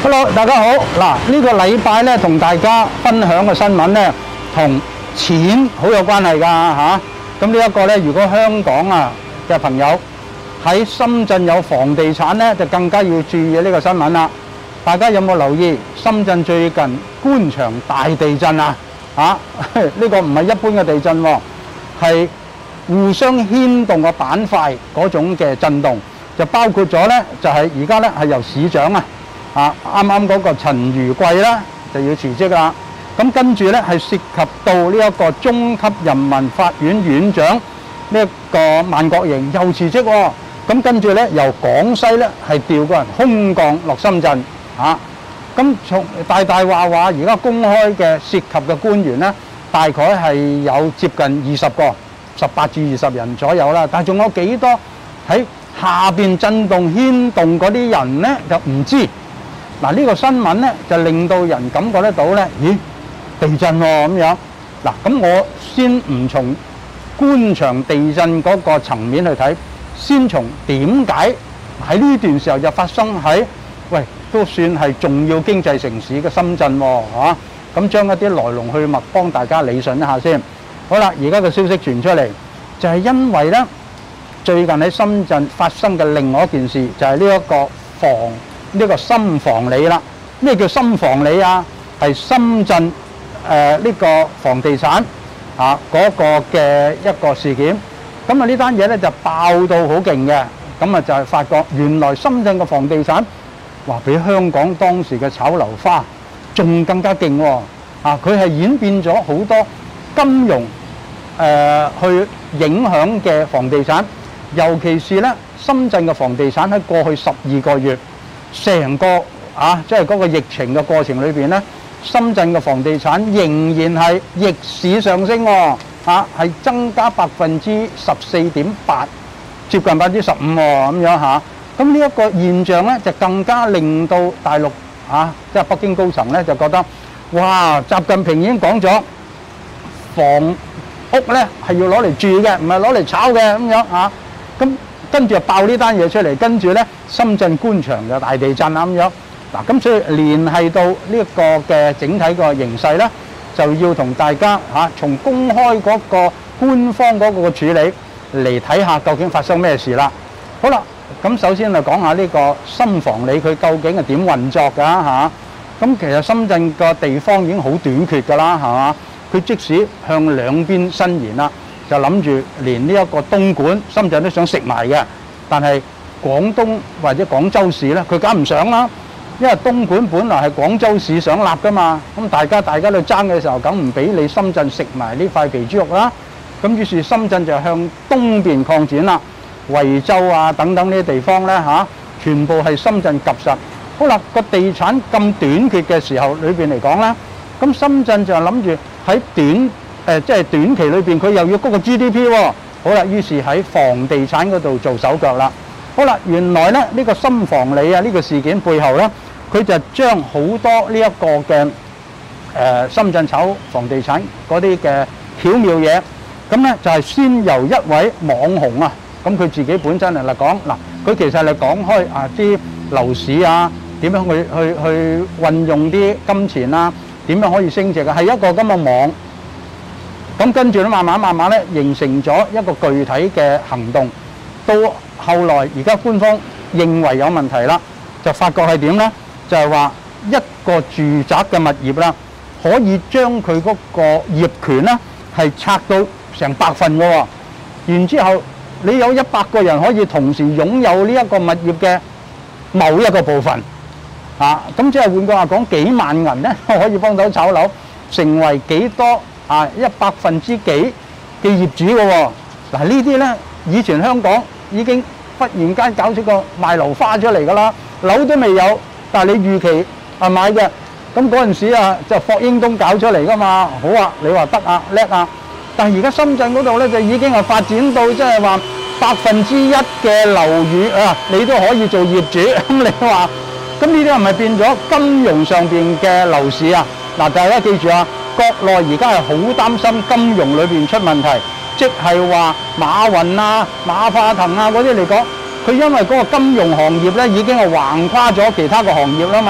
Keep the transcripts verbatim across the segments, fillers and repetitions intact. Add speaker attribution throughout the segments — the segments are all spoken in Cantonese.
Speaker 1: Hello， 大家好。嗱，呢個禮拜咧，同大家分享嘅新聞咧，同錢好有關係㗎嚇。咁呢一個咧，如果香港啊嘅朋友喺深圳有房地產咧，就更加要注意呢個新聞啦。大家有冇留意深圳最近官場大地震啊？嚇，呢個唔係一般嘅地震喎，係互相牽動嘅板塊嗰種嘅震動，就包括咗咧，就係而家咧係由市長啊。啊！啱啱嗰個陳如貴啦，就要辭職啦。咁跟住咧係涉及到呢一個中級人民法院院長呢一個萬國營又辭職喎。咁跟住咧由廣西咧係調個人空降落深圳嚇。咁從大大話話而家公開嘅涉及嘅官員咧，大概係有接近二十個，十八至二十人左右啦。但係仲有幾多喺下邊震動牽動嗰啲人咧，就唔知。嗱，呢個新聞咧就令到人感覺得到咧，咦，地震喎咁樣。嗱，咁我先唔從官場地震嗰個層面去睇，先從點解喺呢段時候就發生喺喂都算係重要經濟城市嘅深圳喎嚇。咁將一啲來龍去脈幫大家理順一下先。好啦，而家個消息傳出嚟，就係因為咧最近喺深圳發生嘅另外一件事，就係呢一個房。呢個深房里啦，咩叫深房里啊？係深圳誒呢、呃這個房地產啊嗰、那個嘅一個事件。咁啊呢單嘢咧就爆到好勁嘅，咁啊就係發覺原來深圳嘅房地產話比香港當時嘅炒樓花仲更加勁喎。啊，佢係演變咗好多金融誒、呃、去影響嘅房地產，尤其是咧深圳嘅房地產喺過去十二個月。成個啊，即係嗰個疫情嘅過程裏邊咧，深圳嘅房地產仍然係逆市上升喎，啊，係增加百分之十四點八，接近百分之十五喎，咁樣嚇。咁呢一個現象咧，就更加令到大陸啊，即係北京高層咧，就覺得哇，習近平已經講咗，房屋咧係要攞嚟住嘅，唔係攞嚟炒嘅咁樣嚇。咁跟住就爆呢單嘢出嚟，跟住咧深圳官場嘅大地震啊咁樣。嗱，咁所以聯繫到呢一個嘅整體個形勢咧，就要同大家嚇從公開嗰個官方嗰個處理嚟睇下究竟發生咩事啦。好啦，咁首先就講下呢個深房里佢究竟係點運作㗎嚇？咁其實深圳個地方已經好短缺㗎啦，係嘛？佢即使向兩邊伸延啦。就諗住連呢一個東莞、深圳都想食埋嘅，但係廣東或者廣州市咧，佢梗唔想啦，因為東莞本來係廣州市想立噶嘛，咁大家大家都爭嘅時候，梗唔俾你深圳食埋呢塊肥豬肉啦。咁於是深圳就向東邊擴展啦，惠州啊等等呢啲地方咧嚇，全部係深圳及實。好啦，個地產咁短缺嘅時候裏邊嚟講咧，咁深圳就諗住喺短誒即係短期裏邊，佢又要高個 G D P 喎。好啦，於是喺房地產嗰度做手腳啦。好啦，原來咧呢個深房里啊呢個事件背後咧，佢就將好多呢一個嘅誒深圳炒房地產嗰啲嘅巧妙嘢，咁咧就係先由一位網紅啊，咁佢自己本身嚟嚟講嗱，佢其實係講開啊啲樓市啊點樣去去去運用啲金錢啊，點樣可以升值啊，係一個咁嘅網。咁跟住咧，慢慢慢慢咧，形成咗一個具體嘅行動。到後來，而家官方認為有問題啦，就發覺係點咧？就係話一個住宅嘅物業啦，可以將佢嗰個業權咧係拆到成百份嘅喎。然之後，你有一百個人可以同時擁有呢一個物業嘅某一個部分。啊，咁即係換句話講，幾萬銀咧可以幫手炒樓，成為幾多？啊！一百分之幾嘅業主嘅喎，嗱呢啲咧，以前香港已經忽然間搞出個賣樓花出嚟㗎啦，樓都未有，但係你預期係買嘅，咁嗰陣時啊就霍英東搞出嚟㗎嘛，好啊，你話得啊叻啊，但係而家深圳嗰度咧就已經係發展到即係話百分之一嘅樓宇啊，你都可以做業主，咁你話，咁呢啲係咪變咗金融上邊嘅樓市啊？嗱，大家記住啊！國內而家係好擔心金融裏邊出問題，即係話馬雲啊、馬化騰啊嗰啲嚟講，佢因為嗰個金融行業咧已經係橫跨咗其他個行業啦嘛，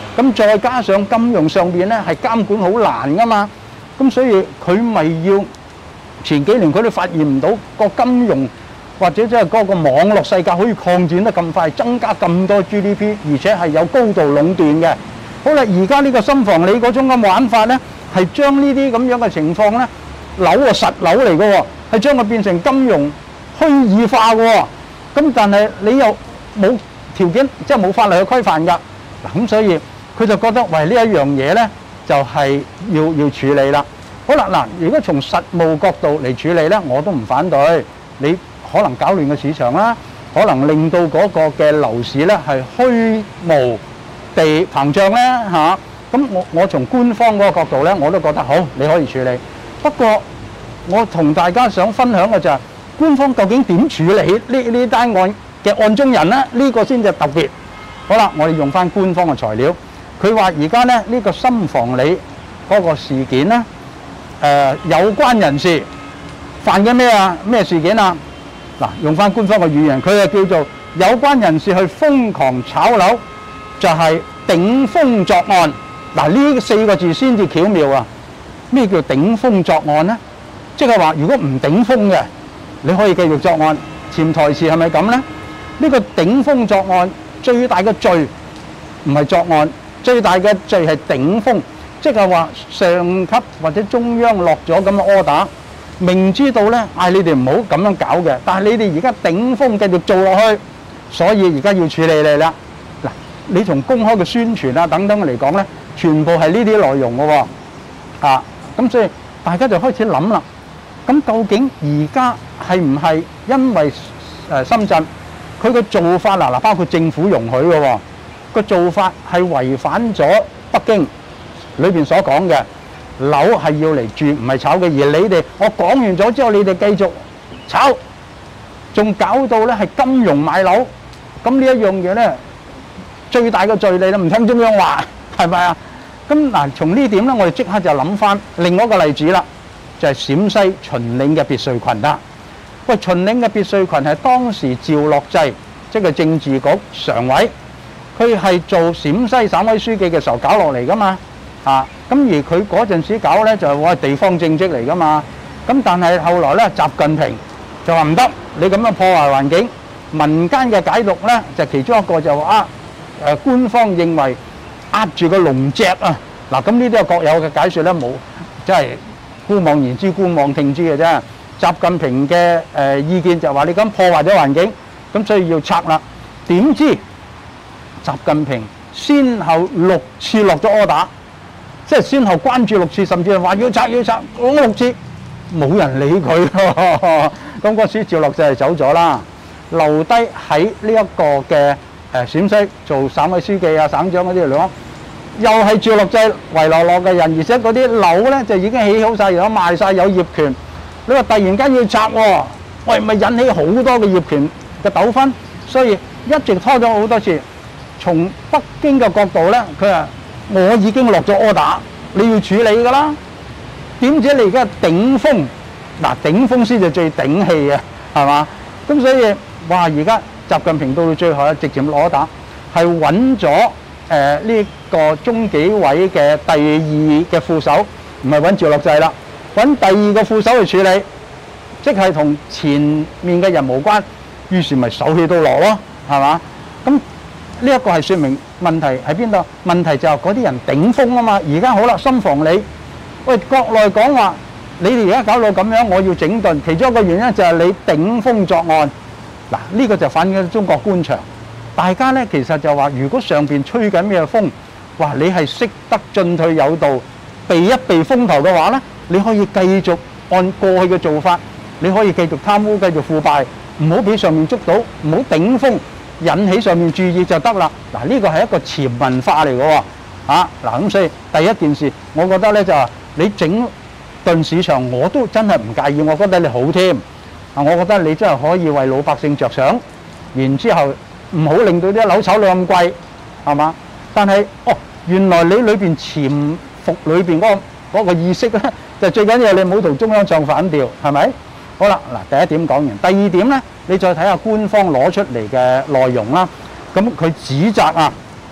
Speaker 1: 咁再加上金融上邊咧係監管好難噶嘛，咁所以佢咪要前幾年佢哋發現唔到個金融或者即係嗰個網絡世界可以擴展得咁快，增加咁多 G D P， 而且係有高度壟斷嘅。好啦，而家呢個深房里嗰種嘅玩法咧，係將呢啲咁樣嘅情況咧，樓啊實樓嚟嘅喎，係將佢變成金融虛擬化嘅喎。咁但係你又冇條件，即係冇法例去規範㗎。嗱，咁所以佢就覺得喂呢一樣嘢咧，就係要要處理啦。好啦，嗱，如果從實務角度嚟處理咧，我都唔反對。你可能搞亂個市場啦，可能令到嗰個嘅樓市咧係虛無地膨脹咧嚇。咁我我從官方嗰個角度咧，我都覺得好，你可以處理。不過我同大家想分享嘅就係官方究竟點處理呢呢單案嘅案中人咧？呢個先至特別。好啦，我哋用翻官方嘅材料，佢話而家咧呢個深房里嗰個事件咧，誒有關人士犯嘅咩啊？咩事件啊？嗱，用翻官方嘅語言，佢就叫做有關人士去瘋狂炒樓，就係頂風作案。嗱，呢四個字先至巧妙啊！咩叫頂風作案呢？即係話如果唔頂風嘅，你可以繼續作案。潛台詞係咪咁呢？呢個頂風作案最大嘅罪唔係作案，最大嘅罪係頂風，即係話上級或者中央落咗咁嘅 order，明知道咧嗌你哋唔好咁樣搞嘅，但係你哋而家頂風繼續做落去，所以而家要處理你啦。嗱，你從公開嘅宣傳啊等等嚟講咧，全部係呢啲內容嘅喎，啊，咁所以大家就開始諗啦。咁究竟而家係唔係因為誒深圳佢個做法嗱嗱，包括政府容許嘅喎，個做法係違反咗北京裏邊所講嘅樓係要嚟住唔係炒嘅，而你哋我講完咗之後，你哋繼續炒，仲搞到咧係金融買樓，咁呢一樣嘢咧最大嘅罪嚟啦，唔聽中央話係咪啊？咁嗱，從呢點咧，我哋即刻就諗翻另外一個例子啦，就係陝西秦嶺嘅別墅群啦。喂，秦嶺嘅別墅群係當時趙樂際即係政治局常委，佢係做陝西省委書記嘅時候搞落嚟噶嘛，啊，咁而佢嗰陣時搞咧就係話地方政績嚟噶嘛，咁但係後來咧習近平就話唔得，你咁樣破壞環境，民間嘅解讀咧就其中一個就話啊，誒官方認為壓住個龍脊啊，嗱咁呢啲係各有嘅解説咧，冇即係姑妄言之，姑妄聽之嘅啫。習近平嘅誒意見就話你咁破壞咗環境，咁所以要拆啦。點知習近平先後六次落咗 order，即係先後關注六次，甚至係話要拆要拆，講六次冇人理佢。咁嗰時趙樂際就走咗啦，留低喺呢一個嘅誒陝西做省委書記啊、省長嗰啲嚟講，又係趙樂際遺留落嘅人，而且嗰啲樓咧就已經起好曬，有賣曬，有業權。你話突然間要拆喎，喂，咪引起好多嘅業權嘅糾紛，所以一直拖咗好多次。從北京嘅角度咧，佢話我已經落咗 order，你要處理㗎啦。點知你而家頂風，嗱頂風先至最頂氣嘅，係嘛？咁所以話而家習近平到到最後咧，直接攞 order，係揾咗誒呢個中紀委嘅第二嘅副手，唔係揾趙樂際啦。揾第二個副手去處理，即係同前面嘅人無關，於是咪手起刀落咯，係嘛？咁呢一個係説明問題喺邊度？問題就係嗰啲人頂風啊嘛。而家好啦，深房里，喂，國內講話你哋而家搞到咁樣，我要整頓，其中一個原因就係你頂風作案。嗱，呢個就反映中國官場。大家咧其實就話，如果上邊吹緊咩風，哇，你係識得進退有道，避一避風頭嘅話咧，你可以繼續按過去嘅做法，你可以繼續貪污、繼續腐敗，唔好俾上面捉到，唔好頂風，引起上面注意就得啦。嗱，呢個係一個潛文化嚟嘅喎，啊，嗱咁所以第一件事，我覺得咧就係你整頓市場，我都真係唔介意，我覺得你好添。啊，我覺得你真係可以為老百姓着想，然之後唔好令到啲樓炒到咁貴，係嘛？但係哦，原來你裏邊潛伏裏邊嗰個嗰個意識咧，就最緊要你唔好同中央唱反調，係咪？好啦，嗱，第一點講完，第二點咧，你再睇下官方攞出嚟嘅內容啦。咁佢指責啊，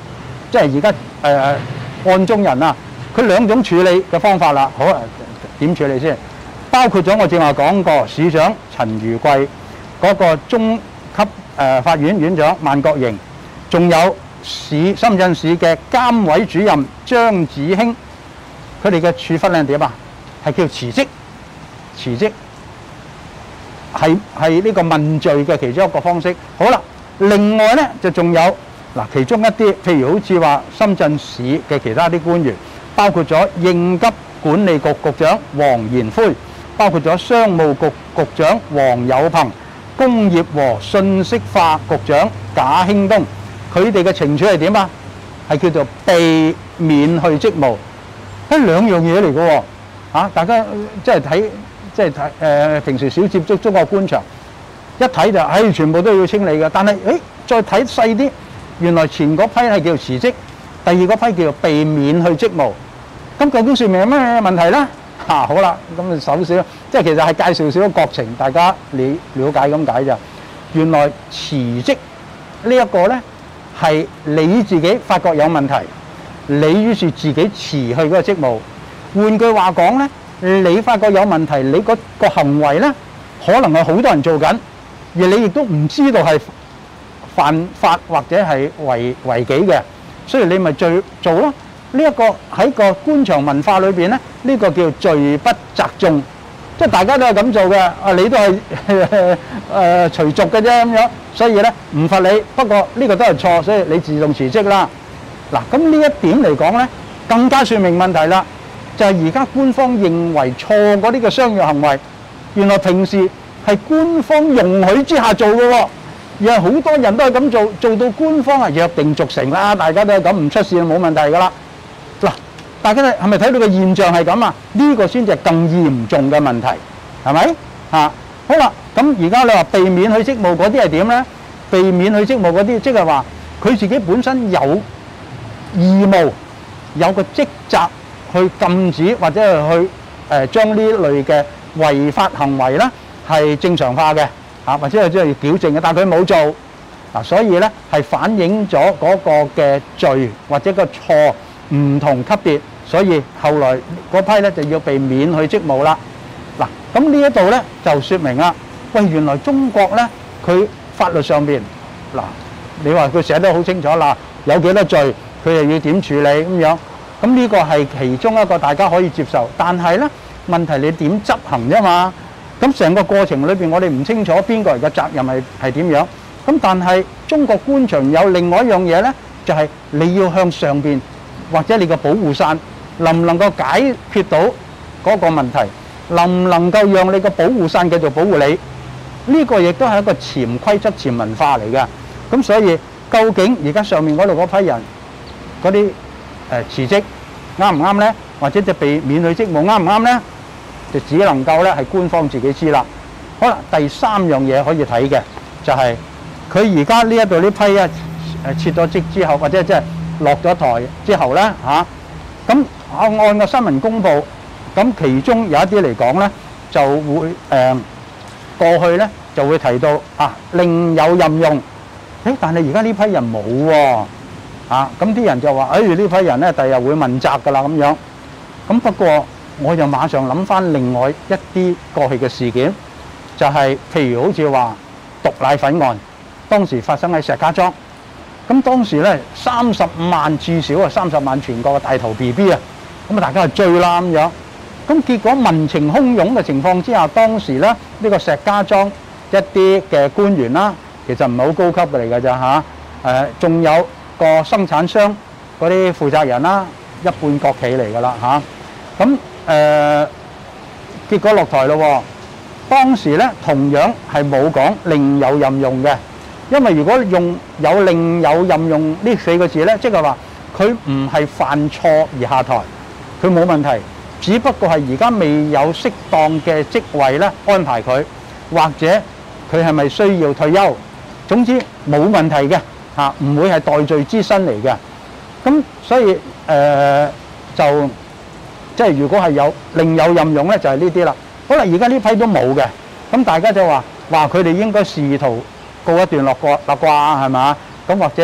Speaker 1: 即係而家誒案中人啊，佢兩種處理嘅方法啦。好啊，點處理先？包括咗我正話講過市長陳如貴嗰個中級誒法院院長萬國營，仲有市深圳市嘅監委主任張子興，佢哋嘅處分係點啊？係叫辭職，辭職係係呢個問罪嘅其中一個方式。好啦，另外咧就仲有嗱，其中一啲譬如好似話深圳市嘅其他啲官員，包括咗應急管理局局長黃延輝，包括咗商務局局長黃有朋、工業和信息化局長賈興東，佢哋嘅懲處係點啊？係叫做被免去職務，係兩樣嘢嚟嘅喎。嚇，大家即係睇，即係睇誒，平時少接觸中國官場，一睇就唉，全部都要清理嘅。但係誒，再睇細啲，原來前嗰批係叫做辭職，第二嗰批叫做被免去職務。咁究竟説明有咩問題咧？嚇、啊，好啦，咁啊首先，即係其實係介紹少少國情，大家你了解咁解咋。原來辭職呢一個咧係你自己發覺有問題，你於是自己辭去嗰個職務。換句話講咧，你發覺有問題，你嗰個行為咧可能係好多人做緊，而你亦都唔知道係犯法或者係違違紀嘅，所以你咪罪做咯。呢一個喺個官場文化裏邊咧，呢個叫罪不責眾，即係大家都係咁做嘅。啊，你都係誒隨俗嘅啫咁樣，所以咧唔罰你。不過呢個都係錯，所以你自動辭職啦。嗱，咁呢一點嚟講咧，更加説明問題啦。就係而家官方認為錯嗰啲嘅商業行為，原來平時係官方容許之下做嘅喎，而係好多人都係咁做，做到官方係約定俗成啦，大家都係咁，唔出事就冇問題㗎啦。嗱，大家係咪睇到個現象係咁啊？呢個先至係更嚴重嘅問題，係咪啊？好啦，咁而家你話被免去職務嗰啲係點咧？被免去職務嗰啲，即係話佢自己本身有義務，有個職責去禁止或者係去誒將呢類嘅違法行為咧係正常化嘅啊，或者係即係矯正嘅，但係佢冇做啊，所以咧係反映咗嗰個嘅罪或者個錯唔同級別，所以後來嗰批咧就要被免去職務啦。嗱，咁呢一度咧就説明啦，喂，原來中國咧佢法律上邊嗱，你話佢寫得好清楚啦，有幾多罪，佢又要點處理咁樣，咁呢個係其中一個大家可以接受，但係咧問題你點執行啫嘛？咁成個過程裏邊，我哋唔清楚邊個人嘅責任係係點樣，咁但係中國官場有另外一樣嘢咧，就係你要向上邊或者你個保護傘能唔能夠解決到嗰個問題，能唔能夠讓你個保護傘繼續保護你？呢個亦都係一個潛規則、潛文化嚟嘅。咁所以究竟而家上面嗰度嗰批人嗰啲誒辭職啱唔啱咧？或者就被免去職務啱唔啱咧？就只能夠咧係官方自己知啦。好啦，第三樣嘢可以睇嘅就係佢而家呢一度呢批啊誒撤咗職之後，或者即係落咗台之後咧嚇，咁按按個新聞公佈，咁其中有一啲嚟講咧就會誒過去咧就會提到啊另有任用，誒但係而家呢批人冇喎啊，咁啲人就話誒呢批人咧第日會問責㗎啦咁樣，咁不過我就馬上諗翻另外一啲過去嘅事件，就係譬如好似話毒奶粉案，當時發生喺石家莊。咁當時咧三十五萬至少啊三十萬全國嘅大頭 B B 啊，咁啊大家就追啦咁樣。咁結果民情洶湧嘅情況之下，當時咧呢個石家莊一啲嘅官員啦，其實唔係好高級嚟㗎咋嚇，誒仲有個生產商嗰啲負責人啦，一半國企嚟㗎啦嚇。咁誒結果落台咯喎，當時咧同樣係冇講另有任用嘅。因為如果用有另有任用呢四個字咧，即係話佢唔係犯錯而下台，佢冇問題，只不過係而家未有適當嘅職位咧安排佢，或者佢係咪需要退休？總之冇問題嘅嚇，唔會係代罪之身嚟嘅。咁所以誒就即係如果係有另有任用咧，就係呢啲啦。好啦，而家呢批都冇嘅，咁大家就話話佢哋應該仕途告一段落過啦啩係嘛？咁或者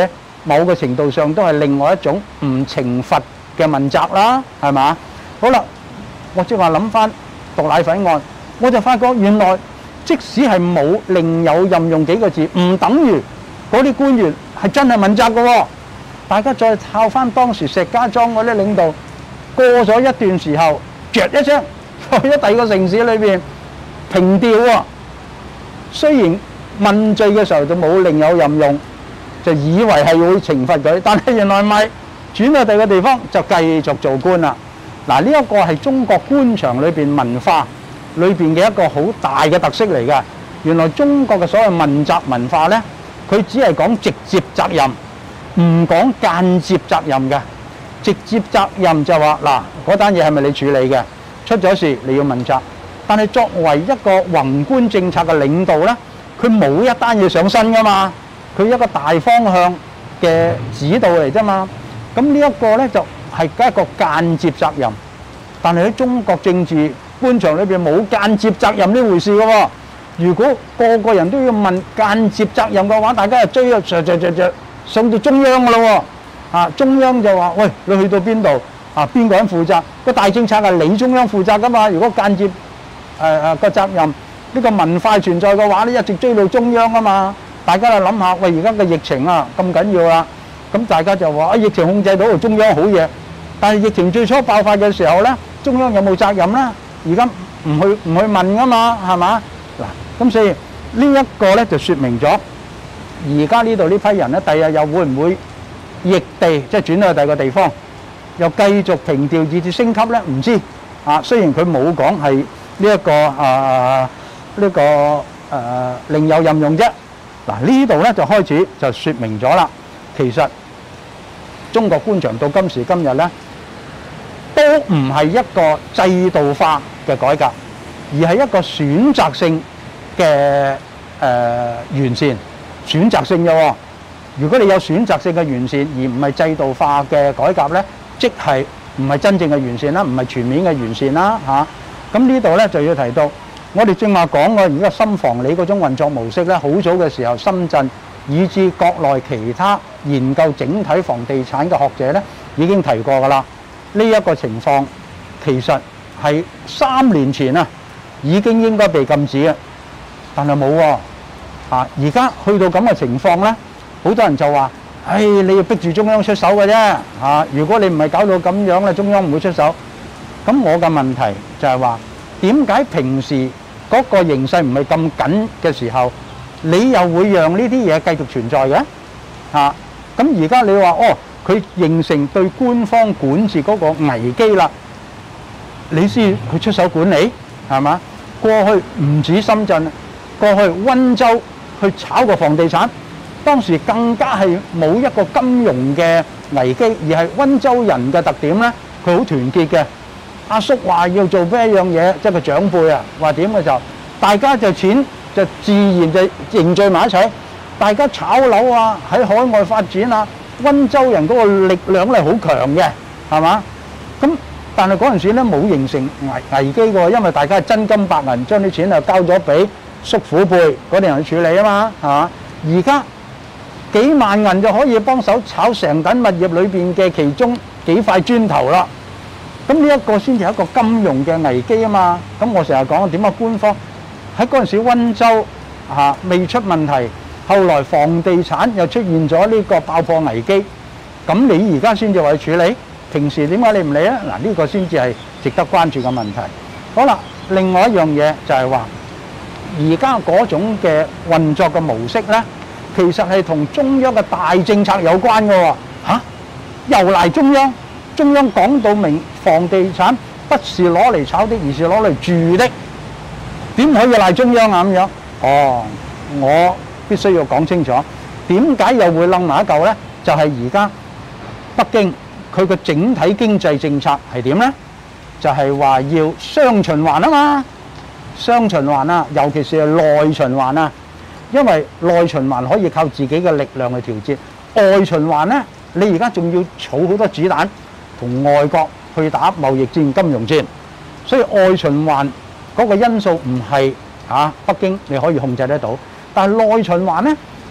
Speaker 1: 某個程度上都係另外一種唔懲罰嘅問責啦，係嘛？好啦，我即係話諗翻毒奶粉案，我就發覺原來即使係冇另有任用幾個字，唔等於嗰啲官員係真係問責嘅喎。大家再靠翻當時石家莊嗰啲領導，過咗一段時候，著一聲去咗第二個城市裏邊平調喎。雖然問罪嘅時候就冇另有任用，就以為係會懲罰佢，但係原來唔係，轉去第二個地方就繼續做官啦。嗱，呢一個係中國官場裏邊文化裏邊嘅一個好大嘅特色嚟㗎。原來中國嘅所謂問責文化呢，佢只係講直接責任，唔講間接責任嘅。直接責任就話嗱，嗰單嘢係咪你處理嘅？出咗事你要問責。但係作為一個宏觀政策嘅領導呢，佢冇一單嘢上身㗎嘛，佢一個大方向嘅指導嚟啫嘛。咁呢一個呢，就係一個間接責任。但係喺中國政治官場裏邊冇間接責任呢回事嘅喎。如果個個人都要問間接責任嘅話，大家就追啊，上上上上上到中央嘅咯喎。啊，中央就話：喂，你去到邊度啊？邊個人負責？個大政策係你中央負責噶嘛。如果間接誒誒個責任呢個文化存在嘅話咧，一直追到中央啊嘛。大家就諗下，喂，而家嘅疫情啊咁緊要啦，咁大家就話啊，疫情控制到中央好嘢。但係疫情最初爆發嘅時候咧，中央有冇責任咧？而家唔去唔去問噶嘛，係嘛？嗱，咁所以呢一個咧就説明咗，而家呢度呢批人咧，第日又會唔會逆地即係轉到去第二個地方，又繼續平調以至升級咧？唔知啊。雖然佢冇講係呢一個啊呢個誒另有任用啫。嗱，呢度咧就開始就説明咗啦。其實中國官場到今時今日咧，都唔係一個制度化嘅改革，而係一個選擇性嘅誒完善，選擇性嘅喎。如果你有選擇性嘅完善，而唔係制度化嘅改革咧，即係唔係真正嘅完善啦，唔係全面嘅完善啦嚇。咁呢度咧就要提到，我哋正話講過，而家深房里嗰種運作模式咧，好早嘅時候，深圳以至國內其他研究整體房地產嘅學者咧，已經提過㗎啦。呢一個情況其實係三年前啊，已經應該被禁止嘅，但係冇喎。啊，而家去到咁嘅情況咧，好多人就話：唉，你要逼住中央出手嘅啫。嚇，如果你唔係搞到咁樣咧，中央唔會出手。咁我嘅問題就係話，點解平時嗰個形勢唔係咁緊嘅時候，你又會讓呢啲嘢繼續存在嘅？嚇，咁而家你話哦，佢形成對官方管治嗰個危機啦，你先去出手管理係嘛？過去唔止深圳，過去溫州去炒個房地產，當時更加係冇一個金融嘅危機，而係溫州人嘅特點咧，佢好團結嘅。阿叔話要做咩一樣嘢，即係個長輩啊話點嘅時候，大家就錢就自然就凝聚埋一齊。大家炒樓啊，喺海外發展啊，溫州人嗰個力量咧好強嘅，係嘛？咁但係嗰陣時咧冇形成危危機喎，因為大家係真金白銀將啲錢啊交咗俾叔父輩嗰啲人去處理啊嘛，係嘛？而家幾萬銀就可以幫手炒成棟物業裏邊嘅其中幾塊磚頭啦。咁呢一個先至係一個金融嘅危機啊嘛。咁我成日講點解官方喺嗰陣時溫州嚇未出問題，後來房地產又出現咗呢個爆破危機，咁你而家先至話去處理，平時點解你唔理啊？嗱，呢個先至係值得關注嘅問題。好啦，另外一樣嘢就係話，而家嗰種嘅運作嘅模式咧，其實係同中央嘅大政策有關嘅喎。嚇，又賴中央，中央講到明房地產不是攞嚟炒的，而是攞嚟住的，點可以賴中央啊咁樣？哦，我必須要講清楚，點解又會冧埋一嚿呢？就係而家北京佢個整體經濟政策係點呢？就係話要雙循環啊嘛，雙循環啊，尤其是係內循環啊，因為內循環可以靠自己嘅力量去調節，外循環呢，你而家仲要儲好多子彈同外國去打貿易戰、金融戰，所以外循環嗰個因素唔係啊北京你可以控制得到。但係內循環咧，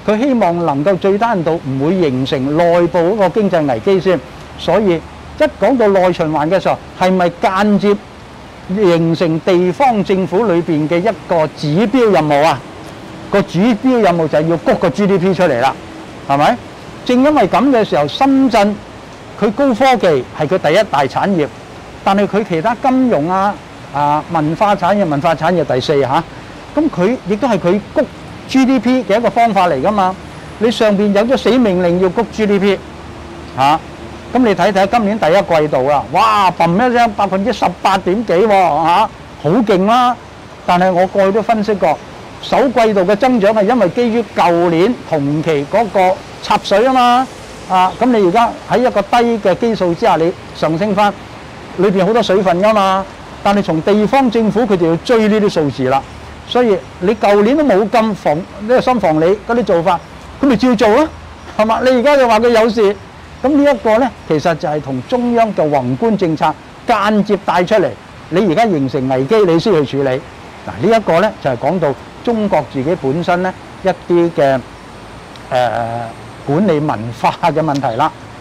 Speaker 1: 佢希望能夠最低限度唔會形成內部嗰個經濟危機先。所以一講到內循環嘅時候，係咪間接形成地方政府裏邊嘅一個指標任務啊？個指標任務就係要谷個 G D P 出嚟啦，係咪？正因為咁嘅時候，深圳佢高科技係佢第一大產業，但係佢其他金融啊、啊文化產業、文化產業第四嚇，咁佢亦都係佢谷 G D P 嘅一個方法嚟噶嘛。你上邊有咗死命令要谷 G D P 嚇，咁你睇睇今年第一季度啊，哇嘣一聲百分之十八點幾喎嚇，好勁啦！但係我過去都分析過，首季度嘅增長係因為基於舊年同期嗰個插水啊嘛，啊咁你而家喺一個低嘅基數之下，你上升翻，裏邊好多水分噶嘛。但係從地方政府佢哋要追呢啲數字啦，所以你舊年都冇咁防呢個新房理嗰啲做法，咁咪照做咯，係嘛？你而家就話佢有事，咁呢一個咧，其實就係同中央嘅宏觀政策間接帶出嚟。你而家形成危機，你先去處理。嗱，呢一個咧就係講到中國自己本身咧一啲嘅誒管理文化嘅問題啦。